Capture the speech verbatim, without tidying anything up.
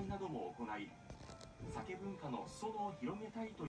会なども行い、酒文化の裾野を広げたいと